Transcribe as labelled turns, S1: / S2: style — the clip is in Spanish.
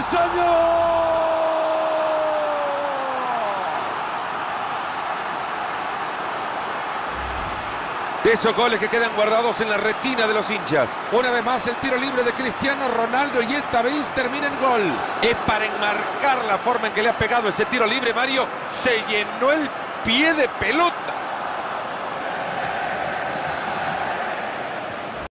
S1: señor!
S2: De esos goles que quedan guardados en la retina de los hinchas.
S3: Una vez más el tiro libre de Cristiano Ronaldo y esta vez termina en gol.
S2: Es para enmarcar la forma en que le ha pegado ese tiro libre, Mario. Se llenó el pie de pelota.